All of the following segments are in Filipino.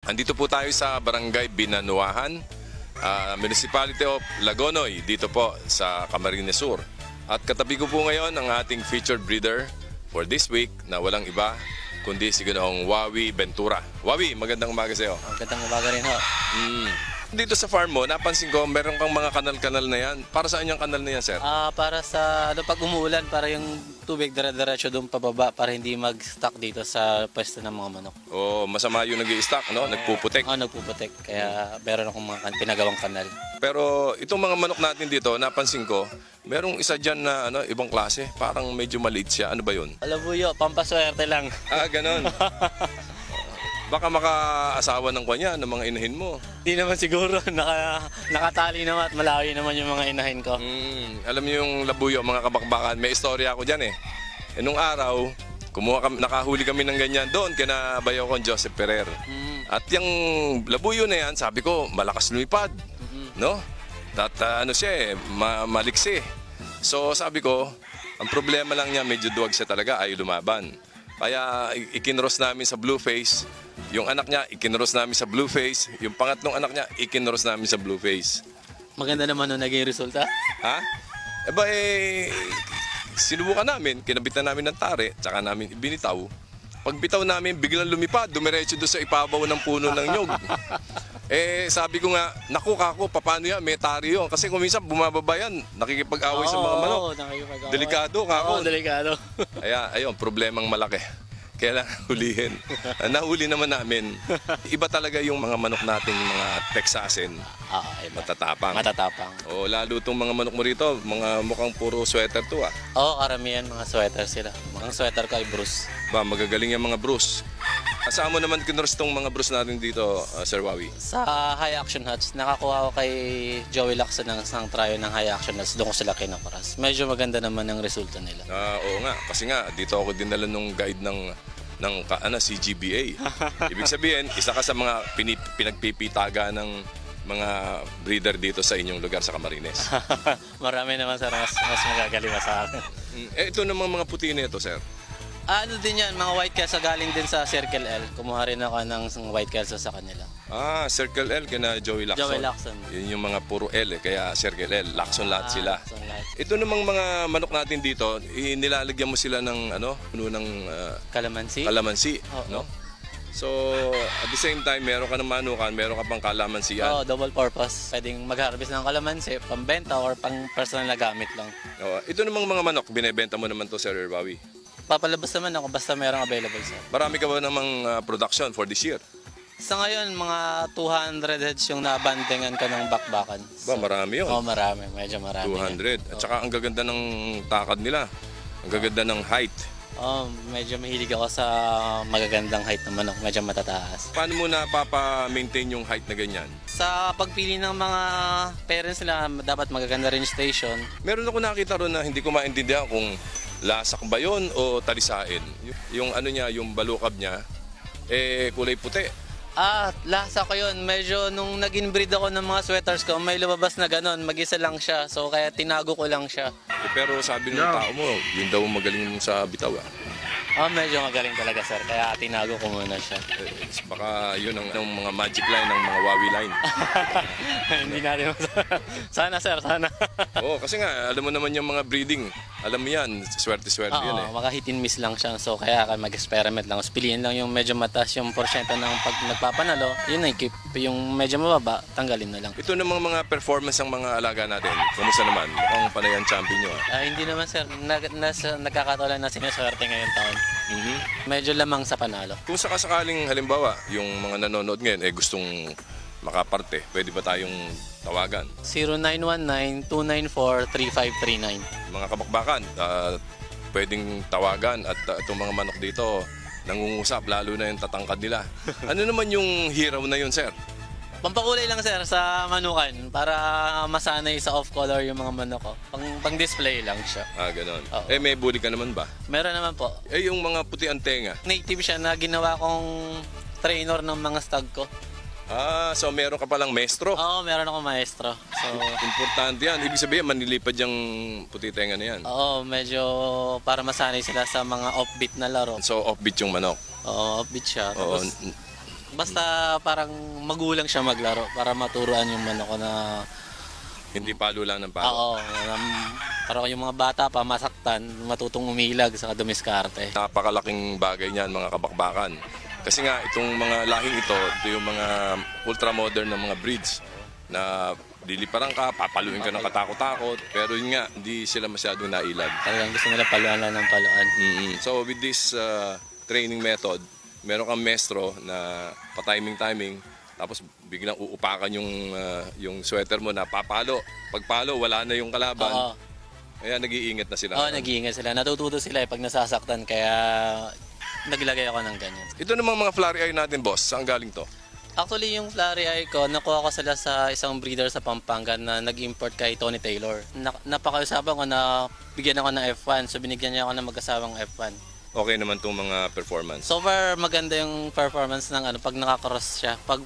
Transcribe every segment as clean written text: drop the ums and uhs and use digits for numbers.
Andito po tayo sa Barangay Binanuahan, Municipality of Lagonoy, dito po sa Camarines Sur. At katabi ko po ngayon ang ating featured breeder for this week na walang iba kundi si Ginoong Wawi Ventura. Wawi, magandang umaga sa iyo. Magandang umaga rin ho. Dito sa farm mo, napansin ko meron kang mga kanal-kanal na yan. Para saan yung kanal na yan, sir? Para sa pag umuulan, para yung tubig dire-diretso doon pababa para hindi mag-stuck dito sa pwesto ng mga manok. O masama yung nag-i-stock, no? Nagpuputek. Nagpuputek. Kaya meron akong mga pinagawang kanal. Pero itong mga manok natin dito, napansin ko, merong isa dyan na ibang klase. Parang medyo maliit siya. Ano ba yun? Alabuyo, pampaswerte lang. Ganon. Baka maka-asawa ng kanya, ng mga inahin mo. Hindi naman siguro. Nakatali naman at malawi naman yung mga inahin ko. Alam niyo yung labuyo, mga kabakbakan, may istorya ako dyan eh. Nung araw, nakahuli kami ng ganyan doon kina bayaw kong Joseph Ferrer. At yung labuyo na yan, sabi ko, malakas lumipad. No? At siya maliksi. So sabi ko, ang problema lang niya, medyo duwag siya talaga, ayaw lumaban. Kaya ikinros namin sa Blueface. Yung anak niya, ikinros namin sa Blueface. Yung pangatlong anak niya, ikinros namin sa Blueface. Maganda naman nung naging resulta. Sinubukan namin, kinabitan namin ng tare, tsaka namin ibinitaw. Pagbitaw namin, biglang lumipad, dumiretso doon sa ibabaw ng puno ng nyog. Sabi ko nga, naku kako, paano yan, may tare yun. Kasi kung minsan bumababa yan, nakikipag-away sa mga manok. Delikado kako. Delikado. Ayun, problemang malaki. Kailangan hulihin. Nahuli naman namin. Iba talaga yung mga manok nating mga Texasen. Matatapang. Lalo itong mga manok mo rito, mga mukhang puro sweater to Karamihan mga sweater sila. Mga sweater ko ay Bruce. Magagaling yung mga Bruce. Saan mo naman kinurs tong mga Bruce natin dito, Sir Wawi? Sa High Action Huts, nakakuha ko kay Joey Lacson ng isang tryo ng High Action Huts. Doon ko sila kinaparas. Medyo maganda naman ang resulta nila. Oo nga, kasi nga dito ako dinala nung guide ng CGBA. Ibig sabihin, isa ka sa mga pinagpipitaga ng mga breeder dito sa inyong lugar sa Camarines. Marami naman sir, mas magagaling sa akin. Ito namang mga puti na ito, sir. Din yan, mga white kelso galing din sa Circle L. Kumuha rin ako ng white kelso sa kanila. Circle L kina Joey Lacson. Joey Lacson. Yun yung mga puro L kaya Circle L. Lacson lahat sila. Lahat. Ito namang mga manok natin dito, nilalagyan mo sila ng puno ng Kalamansi. No? So, at the same time, meron ka ng manukan, meron ka pang kalamansian. Double purpose. Pwedeng mag-harvest ng kalamansi, pambenta or pang personal na gamit lang. Ito namang mga manok, binebenta mo naman to, Sir Wawi? Papalabas naman ako basta merong available sir. Marami ka ba namang production for this year? Sa ngayon, mga 200 heads yung nabantingan ko ng bakbakan. Marami yun. Marami. Medyo marami. 200. At saka ang gaganda ng takad nila. Ang gaganda ng height. Medyo mahilig ako sa magagandang height ng manok. Medyo matataas. Paano mo napapa-maintain yung height na ganyan? Sa pagpili ng mga parents nila, dapat magaganda rin station. Meron ako nakita ron na hindi ko maintindihan kung lasak ba yun o talisain. Yung yung balukab niya, kulay puti. Lasa ko yun. Medyo nung nag-inbreed ako ng mga sweaters ko, may lumabas na ganon. Mag-isa lang siya. So kaya tinago ko lang siya. Pero sabi ng tao mo, yun daw magaling sa bitaw Medyo magaling talaga sir. Kaya tinago ko muna siya. Baka yun ang mga magic line, ng mga Wawi line. Hindi natin sana sir, sana. Kasi nga, alam mo naman yung mga breeding. Alam mo yan, swerte-swerte yan Maka hit and miss lang siya. So kaya mag-experiment lang. Piliin lang yung medyo mataas yung porsyento ng pag nagpapanalo. Yun na keep. Yung medyo mababa, tanggalin na lang. Ito namang mga performance ng mga alaga natin. Kamusta naman? Mukhang panayan champion nyo Hindi naman sir. Nagkakataon na sinaswerte ngayong taon. Medyo lamang sa panalo. Kung sakasakaling halimbawa, yung mga nanonood ngayon gustong makaparte, pwede ba tayong tawagan? 0919-294-3539. Mga kabakbakan, pwedeng tawagan at itong mga manok dito nangungusap, lalo na yung tatangkad nila. Ano naman yung hiraw na yun, sir? Pampakulay lang sir sa manukan para masanay sa off-color yung mga manok ko. Pang-display lang siya. Ganon. May bully ka naman ba? Meron naman po. Yung mga puti ang tenga? Native siya na ginawa kong trainer ng mga stag ko. So meron ka palang maestro? Oo, meron akong maestro. So, importante yan. Ibig sabihin, manilipad yung puti tenga na yan. Oo, medyo para masanay sila sa mga offbeat na laro. So offbeat yung manok? Oo, offbeat siya. Tapos, Basta parang magulang siya maglaro para maturuan yung manok ko na Hindi palo lang ng palo. oo, parang yung mga bata pa masaktan, matutong umilag sa dumiskarte. Napakalaking bagay niyan mga kabakbakan. Kasi nga itong mga lahing ito yung mga ultra-modern na mga breeds na liliparan ka, papaluin ka ng katakot-takot, pero yun nga, hindi sila masyadong nailag. Talagang gusto nila paluan lang ng paluan. So with this training method, meron kang maestro na pa-timing-timing, tapos biglang uupakan yung sweater mo na papalo. Pag palo, wala na yung kalaban. Oo. Kaya nag-iingat na sila. Oo, nag-iingat sila. Natututo sila pag nasasaktan, kaya naglagay ako ng ganyan. Ito namang mga flurry eye natin, boss. Saan galing to? Actually, yung flurry eye ko, nakuha ko sila sa isang breeder sa Pampanga na nag-import kay Tony Taylor. Napakausapan ko na bigyan ako ng F1, so binigyan niya ako ng mag-asawang F1. Okay naman itong mga performance. So far, maganda yung performance ng pag nakakross siya. Pag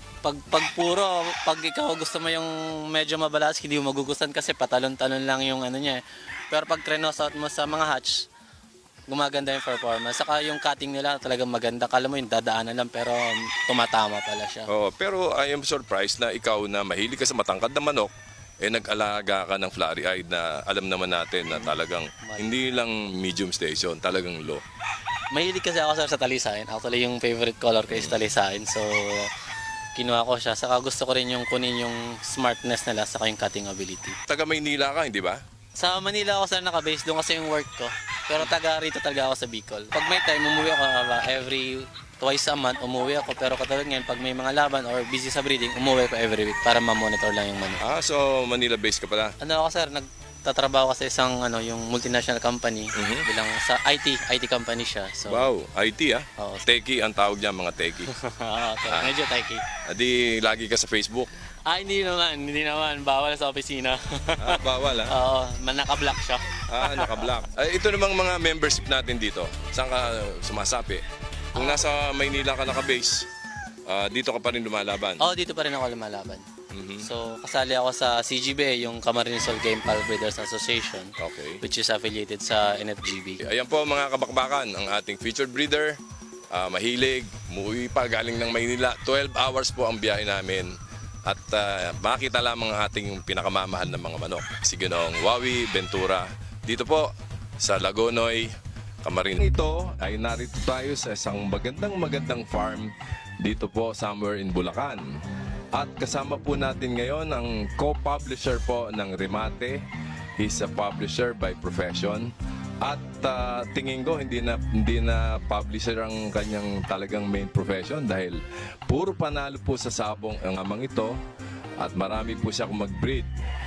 ikaw gusto mo yung medyo mabalas, hindi mo magugustuhan kasi patalon-talon lang yung niya. Pero pag trenos out mo sa mga hatch, gumaganda yung performance. Saka yung cutting nila talagang maganda. Kala mo yung dadaanan lang pero tumatama pala siya. Oh, pero I am surprised na ikaw na mahilig ka sa matangkad na manok, nag-alaga ka ng flurry eye na alam naman natin na talagang hindi lang medium station, talagang low. Mahilig kasi ako sa talisain. Actually, yung favorite color ko is talisain. So, kinuha ko siya. Saka gusto ko rin yung kunin yung smartness nila saka yung cutting ability. Taga Maynila ka, hindi ba? Sa Manila ako sana naka-base doon kasi yung work ko. Pero rito talaga ako sa Bicol. Pag may time, umuwi ako every twice a month, umuwi ako. Pero katulad ngayon, pag may mga laban or busy sa breeding, umuwi ko every week para ma-monitor lang yung manok. So Manila-based ka pala? Ako sir, nagtatrabaho kasi isang yung multinational company. Bilang sa IT company siya. So, Wow, IT Oo. Techie ang tawag niya, mga techie. medyo taiki. Di lagi ka sa Facebook? Hindi naman. Bawal sa opisina. Bawal Oo, naka-block siya. Naka-block. Ito namang mga membership natin dito. Saan ka sumasapi? Kung nasa Maynila ka naka-base, dito ka pa rin lumalaban. Oo, dito pa rin ako lumalaban. So, kasali ako sa CGB, yung Camarines All Game Pal Breeders Association, Okay. which is affiliated sa NFGB. Ayan po mga kabakbakan, ang ating featured breeder. Mahilig, umuwi pa galing ng Maynila. 12 hours po ang biyahe namin. At makita lamang ang ating pinakamamahal na mga manok. Si Ginoong Wawi Ventura. Dito po sa Lagonoy, Camarines. Ito ay narito tayo sa isang magandang farm dito po somewhere in Bulacan. At kasama po natin ngayon ang co-publisher po ng Remate. He's a publisher by profession. At tingin ko hindi na publisher ang kanyang talagang main profession dahil puro panalo po sa sabong ang amang ito at marami po siya mag-breed.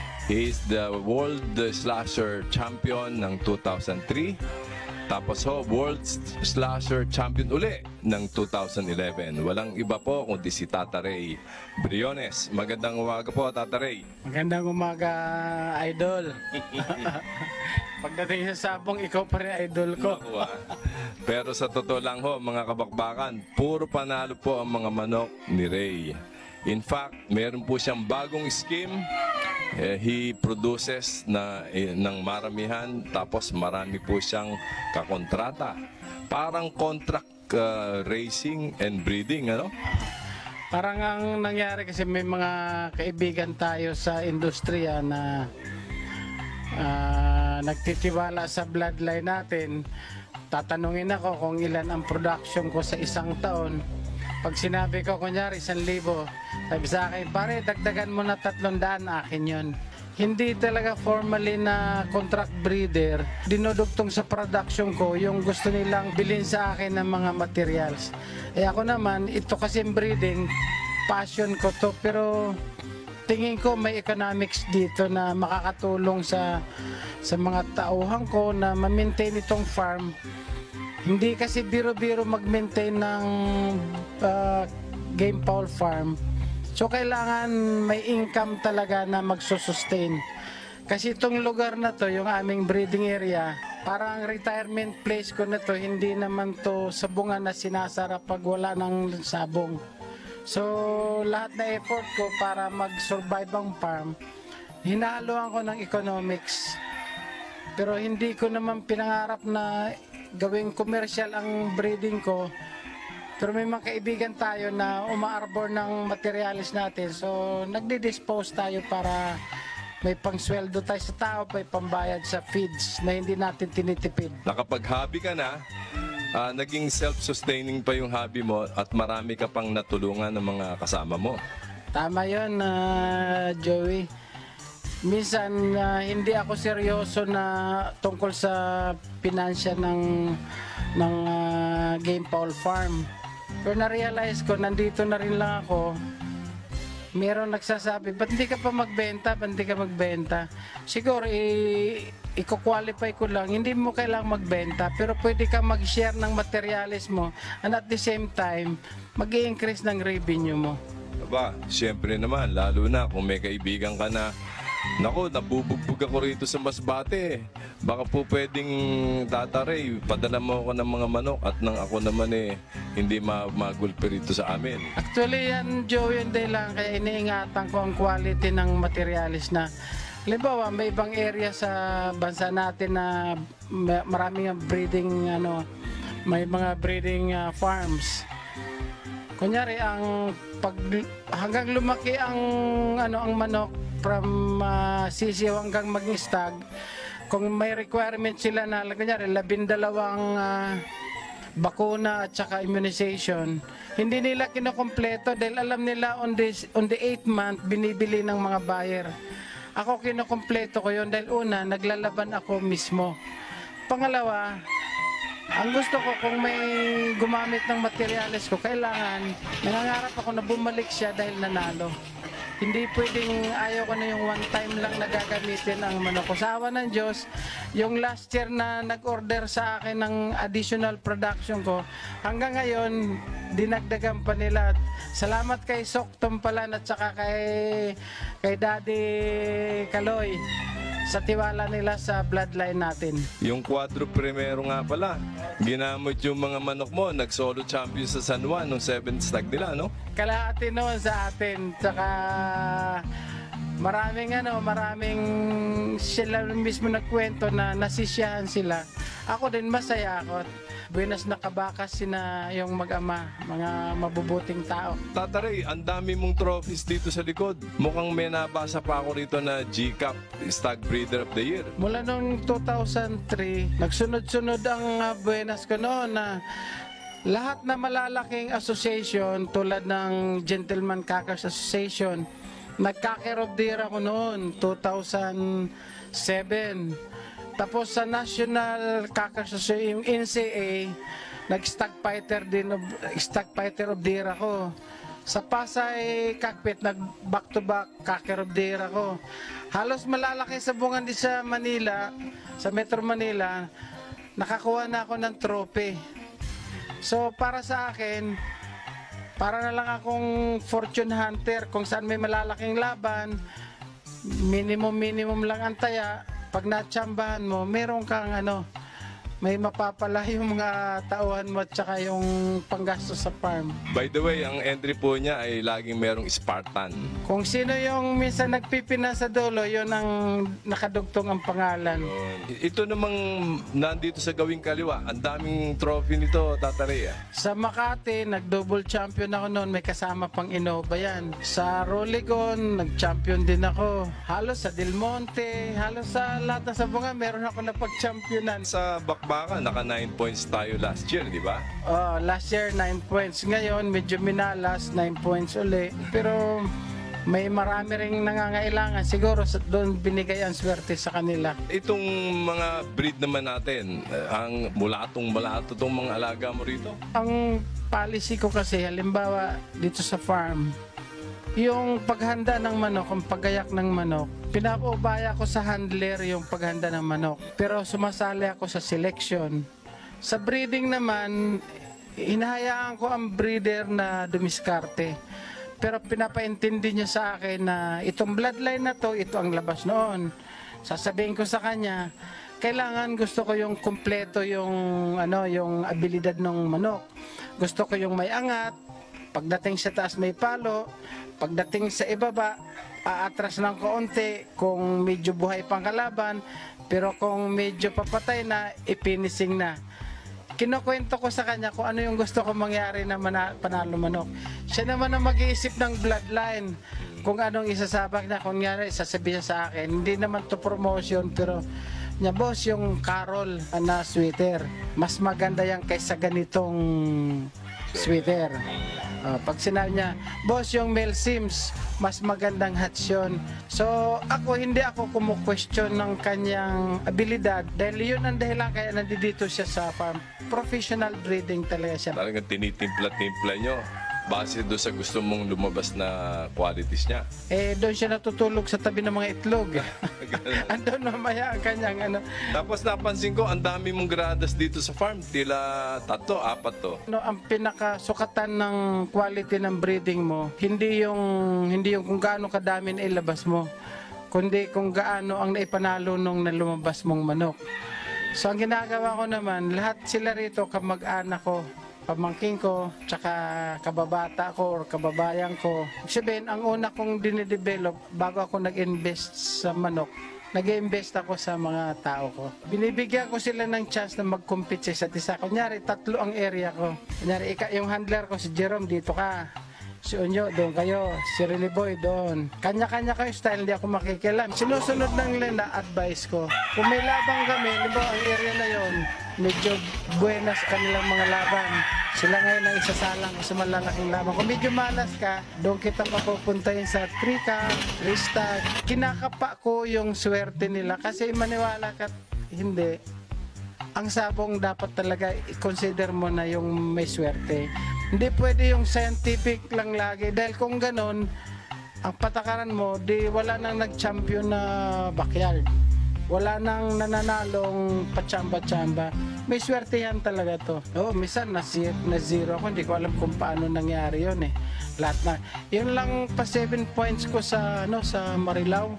He is the World Slasher Champion ng 2003. Tapos World Slasher Champion uli ng 2011. Walang iba po kundi si Tata Ray Briones. Magandang umaga po, Tata Ray. Magandang umaga, idol. Pagdating sa sabong, ikaw pa rin idol ko. Naku, Pero sa totoo lang mga kabakbakan, puro panalo po ang mga manok ni Ray. In fact, meron po siyang bagong scheme. He produces ng maramihan, tapos marami po siyang kakontrata. Parang contract racing and breeding, Parang ang nangyari kasi may mga kaibigan tayo sa industriya na nagtitiwala sa bloodline natin. Tatanungin ako kung ilan ang production ko sa isang taon. Pag sinabi ko, kunyari, 1,000, sabi sa akin, pare, dagdagan mo na 300, akin yun. Hindi talaga formally na contract breeder. Dinudugtong sa production ko yung gusto nilang bilhin sa akin ng mga materials. Ako naman, ito kasi breeding, passion ko to, pero tingin ko may economics dito na makakatulong sa mga tauhan ko na ma-maintain itong farm. Hindi kasi biro-biro mag-maintain ng game fowl farm. So kailangan may income talaga na magsusustain. Kasi itong lugar na to, yung aming breeding area, parang retirement place ko na to, hindi naman to sabungan na sinasara pag wala ng sabong. So lahat na effort ko para mag-survive ang farm, hinahaluan ko ng economics. Pero hindi ko naman pinangarap na gawing commercial ang breeding ko. Pero may mga kaibigan tayo na umaarbor ng materialis natin. So, nagdi-dispose tayo para may pangsweldo tayo sa tao, may pambayad sa feeds na hindi natin tinitipid. Nakapag-hobby ka na, naging self-sustaining pa yung hobby mo at marami ka pang natulungan ng mga kasama mo. Tama yun, Joey. Minsan, hindi ako seryoso na tungkol sa pinansya ng Game Fowl Farm. Pero na-realize ko, nandito na rin lang ako, meron nagsasabi, ba't hindi ka pa magbenta? Ba't hindi ka magbenta? Siguro, i-qualify ko lang, hindi mo kailangang magbenta, pero pwede ka mag-share ng materialis mo and at the same time, mag-i-increase ng revenue mo. Aba, siyempre naman, lalo na kung may kaibigan ka na, naku, nabubugbog ako rito sa Masbate. Baka po pwedeng tataray, padala mo ako ng mga manok at nang ako naman hindi magulpi rito sa amin. Actually yan, Joe, yun din lang kaya iniingatan ko ang quality ng materialis na halimbawa may ibang area sa bansa natin na maraming breeding may mga breeding farms. Kunyari hanggang lumaki ang manok from sisiw hanggang maging stag, kung may requirement sila na kunyari 12 bakuna at saka immunization, hindi nila kinokompleto dahil alam nila on the 8th month binibili ng mga buyer. Ako kinokompleto ko yun dahil una, naglalaban ako mismo. Pangalawa, ang gusto ko kung may gumamit ng materialis ko, kailangan, nangangarap ako na bumalik siya dahil nanalo. Hindi pwedeng ayaw ko na yung one time lang nagagamitin ang manok ko. Sa awa ng Diyos, yung last year na nag-order sa akin ng additional production ko, hanggang ngayon, dinagdagan pa nila. Salamat kay Soktom pala at saka kay Daddy Kaloy sa tiwala nila sa bloodline natin. Yung Quadro Primero nga pala, ginamit yung mga manok mo, nag-solo champion sa San Juan nung 7th stag nila, no? Kalahati noon sa atin, tsaka maraming sila mismo nagkwento na nasisiyahan sila. Ako din masaya ako. Buenas nakabakas sina yung mag-ama, mga mabubuting tao. Tataray, ang dami mong trophies dito sa likod. Mukhang may nabasa pa ako rito na GCAP, Stag Breeder of the Year. Mula noong 2003, nagsunod-sunod ang buenas ko noon na lahat na malalaking association tulad ng Gentleman Cockers Association, nagka-care of the year ako noon, 2007. Tapos sa National Cockers Association, yung NCA, nag-stag fighter of the year ako. Sa Pasay Cockpit, nag-back-to-back cocker of the year ako. Halos malalaki sa bungan din sa Manila, sa Metro Manila, nakakuha na ako ng trophy. So para sa akin, para na lang akong fortune hunter, kung saan may malalaking laban, minimum lang ang taya. Pag natsambahan mo, meron kang may mapapala yung mga tauhan mo at saka yung panggastos sa farm. By the way, ang entry po niya ay laging merong Spartan. Kung sino yung minsan nagpipina sa dulo, yun ang nakadugtong ang pangalan. Ito namang nandito sa gawing kaliwa, ang daming trophy nito, Tataray. Sa Makati, nag-double champion ako noon, may kasama pang Innova yan. Sa Roligon, nag-champion din ako. Halos sa Del Monte, halos sa lahat ng sabungan, meron ako napag-championan. Sa Bakbaka, naka 9 points tayo last year, di ba? Last year 9 points. Ngayon medyo minalas 9 points uli. Pero may marami ring nangangailangan. Siguro doon binigay ang swerte sa kanila. Itong mga breed naman natin, ang mulato itong mga alaga mo rito? Ang policy ko kasi, halimbawa dito sa farm, yung paghanda ng manok, ang paggayak ng manok, pinapaubaya ko sa handler yung paghanda ng manok. Pero sumasali ako sa selection. Sa breeding naman, hinahayaan ko ang breeder na dumiskarte. Pero pinapaintindi niya sa akin na itong bloodline na to, ito ang labas noon. Sasabihin ko sa kanya, kailangan gusto ko yung kumpleto yung abilidad ng manok. Gusto ko yung may angat, pagdating sa taas may palo, pagdating sa ibaba, aatras ng kaunti kung medyo buhay pang kalaban, pero kung medyo papatay na, ipinising na. kinukwento ko sa kanya kung ano yung gusto ko mangyari na panalo manok. Siya naman ang mag-iisip ng bloodline. Kung anong isasabak niya, kung nga sasabihin sa akin. Hindi naman to promotion, pero niya, boss, yung Carol na sweater, mas maganda yan kaysa ganitong sweater. Pag sinabi niya, boss, yung Mel Sims, mas magandang hats yun. So, hindi ako kumu-question ng kanyang abilidad dahil yun ang dahilan kaya nandito siya sa farm. Professional breeding talaga siya. Talagang tinitimpla-timpla nyo base doon sa gusto mong lumabas na qualities niya. Doon siya natutulog sa tabi ng mga itlog. Andun mamaya ang kanyang ano. Tapos napansin ko, ang dami mong gradas dito sa farm. Tila 3, 4 to. Ang pinakasukatan ng quality ng breeding mo, hindi yung kung gaano kadami na ilabas mo, kundi kung gaano ang naipanalo nung nalumabas mong manok. So ang ginagawa ko naman, lahat sila rito kamag-anak ko, pamangking ko, tsaka kababata ko or kababayan ko. Sabihin, ang una kong dinidevelop bago ako nag-invest sa manok, nag-invest ako sa mga tao ko. Binibigyan ko sila ng chance na mag-compete sa isa't isa. Kunyari, 3 ang area ko. Kunyari, yung handler ko, si Jerome, dito ka. Si Unyo, doon kayo. Si Rene Boy, doon. Kanya-kanya kayo style, hindi ako makikialam. Sinusunod ng nila advice ko. Kung may labang kami, diba, ang area na yon, medyo buenas kanilang mga laban. Sila ngayon ang isasalang sa malalaking laban. Kung medyo malas ka, doon kita papupuntahin sa 3-cup, 3-stag. Kinakapa ko yung swerte nila kasi maniwala ka, hindi. Ang sabong dapat talaga i-consider mo na yung may swerte. Hindi pwede yung scientific lang lagi. Dahil kung ganon, ang patakaran mo, di wala nang nag-champion na backyard. Wala nang nananalong pachamba-chamba. May swerte yan talaga to. Minsan na zero ako. Hindi ko alam kung paano nangyari yun eh. Lahat na. Yun lang pa 7 points ko sa Marilao.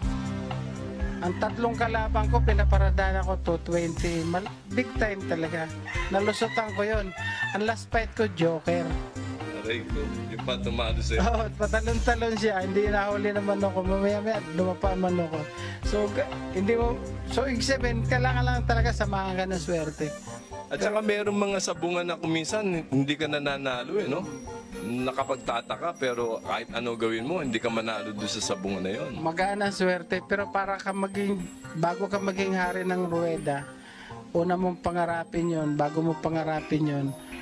Ang 3 kalaban ko, pinaparadaan ako 220. Big time talaga. Nalusutan ko yon. Ang last fight ko, Joker. Aray ko, yung patumado sa'yo. Patalon-talon siya. Hindi nahuli naman ako. Mamaya-maya, lumapa man ako. So, ibig sabihin, kailangan lang talaga samahan ka ng swerte. At saka merong mga sabungan na kuminsan, hindi ka nananalo no? Nakapagtataka, pero kahit ano gawin mo, hindi ka manalo doon sa sabungan na yon. Magaan ang swerte, pero bago ka maging hari ng ruweda, una mong pangarapin yon, bago mo pangarapin yon,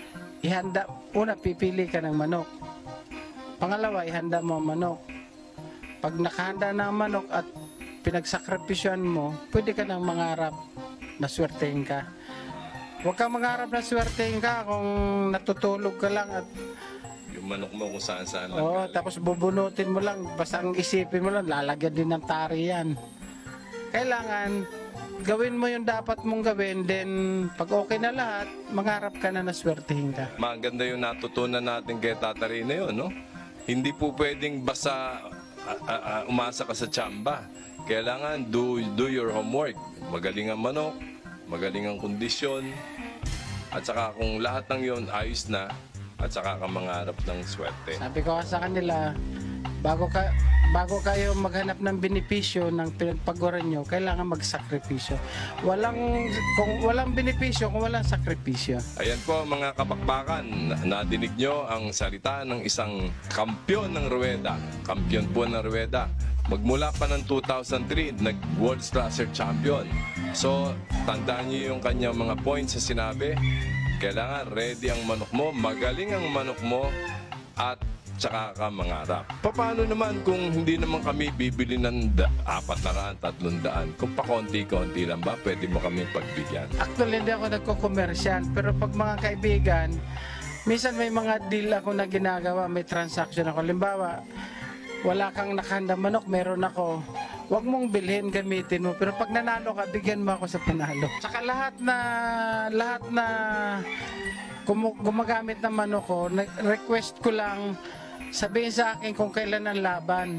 pipili ka ng manok. Pangalawa, ihanda mo ang manok. Pag nakahanda na ang manok at pinagsakripisyon mo, pwede ka nang mangarap na swertein ka. Huwag kang mangarap na swertein ka kung natutulog ka lang at Yung manok mo kung saan-saan lang. tapos bubunutin mo lang, basta ang isipin mo lang, lalagyan din ng tari yan. Kailangan, gawin mo yung dapat mong gawin, then pag okay na lahat, mangarap ka na naswertihin ka. Maganda yung natutunan natin kay Tata Rene yun, no? Hindi po pwedeng basta umasa ka sa tsamba. Kailangan do your homework. Magaling ang manok, magaling ang kondisyon, at saka kung lahat ng yun ayos na, at saka ka mangarap ng swerte. Sabi ko sa kanila, bago kayo maghanap ng benepisyo ng pinagpaguran nyo, kailangan magsakripisyo. Kung walang benepisyo, kung walang sakripisyo. Ayan po mga kabakbakan, nadinig nyo ang salita ng isang kampyon ng ruweda. Kampyon po ng ruweda. Magmula pa ng 2003, nag-World Slasher Champion. So, tandaan nyo yung kanyang mga points sa sinabi. Kailangan ready ang manok mo, magaling ang manok mo, at tsaka ka mangarap. Paano naman kung hindi naman kami bibili ng 400, 300? Kung pa konti-konti lang ba, pwede mo kami pagbigyan? Actually, hindi ako nagko-commercial, pero pag mga kaibigan, minsan may mga deal ako na ginagawa, may transaction ako. Halimbawa, wala kang nakahanda manok, meron ako. Huwag mong bilhin, gamitin mo. Pero pag nanalo ka, bigyan mo ako sa panalo. Saka lahat na gumagamit ng manok ko, request ko lang, sabihin sa akin kung kailan ang laban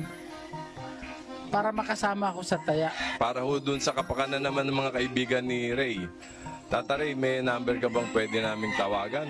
para makasama ako sa taya. Para ho dun sa kapakanan naman ng mga kaibigan ni Ray, Tata Ray, may number ka bang pwede naming tawagan?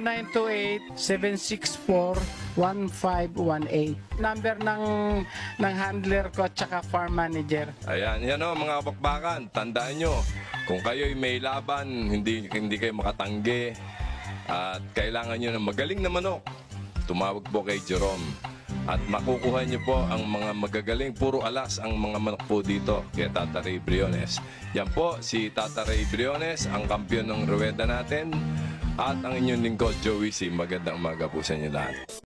0928-764-1518. Number ng handler ko at saka farm manager. Ayan, yan o mga kabakbakan, tandaan nyo, kung kayo'y may laban, hindi kayo makatanggi, at kailangan nyo ng magaling na manok, tumawag po kay Jerome. At makukuha nyo po ang mga magagaling, puro alas ang mga manok po dito kay Tata Ray Briones. Yan po si Tata Ray Briones, ang kampiyon ng ruweda natin, at ang inyong lingkod, Joey C. Magandang umaga po sa inyo lahat.